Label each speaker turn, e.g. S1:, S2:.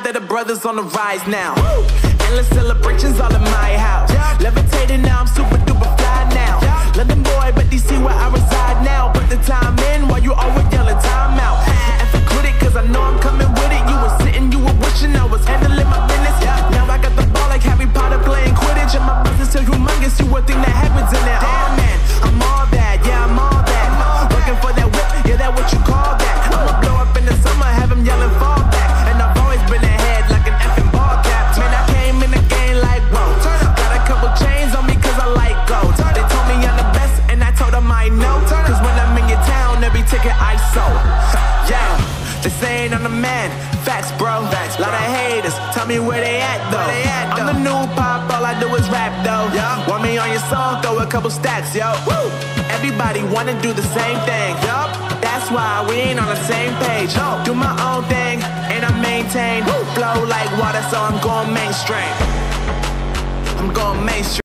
S1: that the brothers on the rise now. Endless celebrations all in my house. Levitating now, I'm super duper fly now. London boy, but DC where I reside now. Put the time in while you always yelling time out. And for quit it, cause I know I'm coming with it. You were sitting, you were wishing I was handling my business. Now I got the ball like Harry Potter playing Quidditch. And my business so humongous, you would think that happens in there. Oh man, I'm all that, yeah, I'm all that. Working for that whip, yeah, that what you call that. I'ma blow up in the summer, have him yelling fall back. And I've always been ahead like an effing ball cap. Man, I came in the game like, whoa. Got a couple chains on me cause I like gold. They told me I'm the best and I told them I know. Cause when I'm in your town, every ticket I sold. Yeah, they saying I'm the man. Facts, bro. Lot of haters, tell me where they at though. I'm the new pop, all I do is rap though. Want me on your song, throw a couple stacks, yo. Woo! Everybody wanna do the same thing. That's why we ain't on the same page. Do my own thing, and I maintain. Flow like water, so I'm going mainstream. I'm going mainstream.